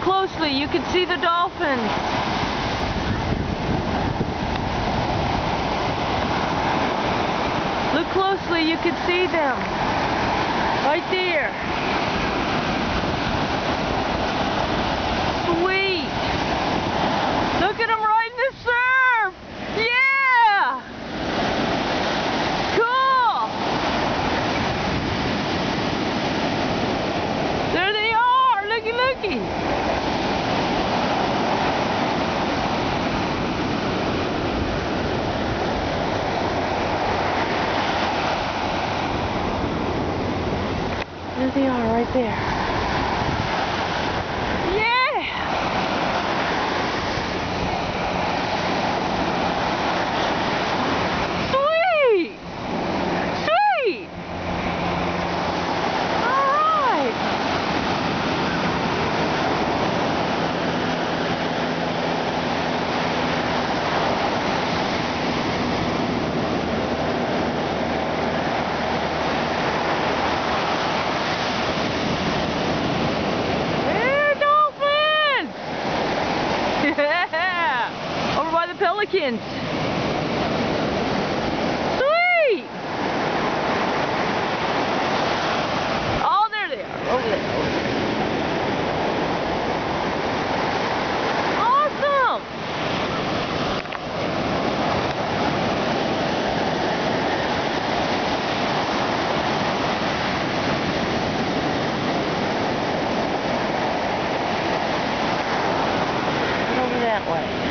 closely, you can see the dolphins. Look closely, you can see them. Right there. Sweet. Look at them riding the surf. Yeah. Cool. There they are. Looky, looky. There they are, right there. Yeah! Sweet! Sweet! Alright! Over by the pelicans. Sweet! Oh, there they are. Over there. Awesome! Over that way.